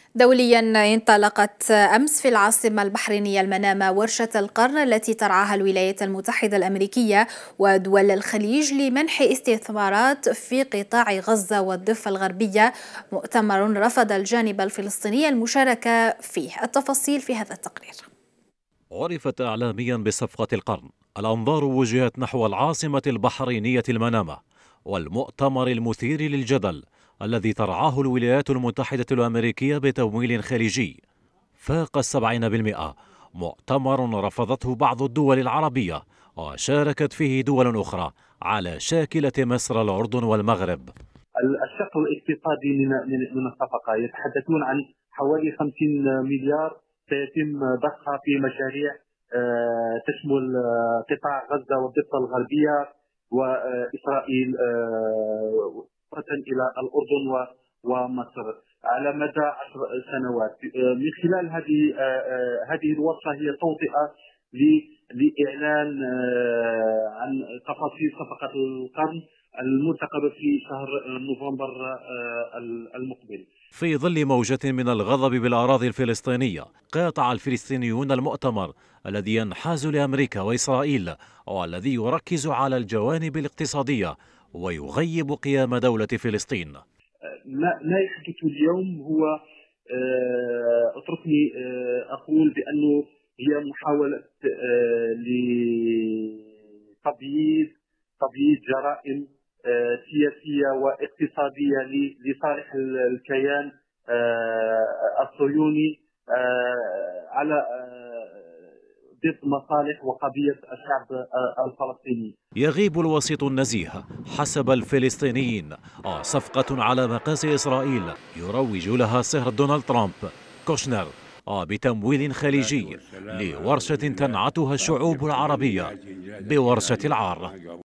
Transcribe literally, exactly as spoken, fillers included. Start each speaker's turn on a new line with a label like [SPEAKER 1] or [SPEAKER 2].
[SPEAKER 1] دوليا انطلقت أمس في العاصمة البحرينية المنامة ورشة القرن التي ترعاها الولايات المتحدة الأمريكية ودول الخليج لمنح استثمارات في قطاع غزة والضفة الغربية. مؤتمر رفض الجانب الفلسطيني المشاركة فيه. التفاصيل في هذا التقرير.
[SPEAKER 2] عرفت إعلاميا بصفقة القرن، الأنظار وجهت نحو العاصمة البحرينية المنامة والمؤتمر المثير للجدل الذي ترعاه الولايات المتحدة الأمريكية بتمويل خليجي فاق السبعين بالمئة. مؤتمر رفضته بعض الدول العربية وشاركت فيه دول أخرى على شاكلة مصر، الأردن والمغرب.
[SPEAKER 3] الشق الاقتصادي من من الصفقة يتحدثون عن حوالي خمسين مليار سيتم ضخها في مشاريع تشمل قطاع غزة والضفة الغربية وإسرائيل إلى الأردن ومصر على مدى عشر سنوات. من خلال هذه هذه الورشة هي توطئة لإعلان عن تفاصيل صفقة القرن المرتقبة في شهر نوفمبر المقبل.
[SPEAKER 2] في ظل موجة من الغضب بالأراضي الفلسطينية، قاطع الفلسطينيون المؤتمر الذي ينحاز لأمريكا وإسرائيل والذي يركز على الجوانب الاقتصادية ويغيب قيام دولة فلسطين.
[SPEAKER 3] ما يحدث اليوم هو اتركني أقول بأنه هي محاولة لتبييض تبييض جرائم سياسية واقتصادية لصالح الكيان الصهيوني على ضد مصالح وقضية الشعب الفلسطيني.
[SPEAKER 2] يغيب الوسيط النزيه حسب الفلسطينيين، صفقة على مقاس إسرائيل يروج لها صهر دونالد ترامب كوشنر بتمويل خليجي لورشة تنعتها الشعوب العربية بورشة العار.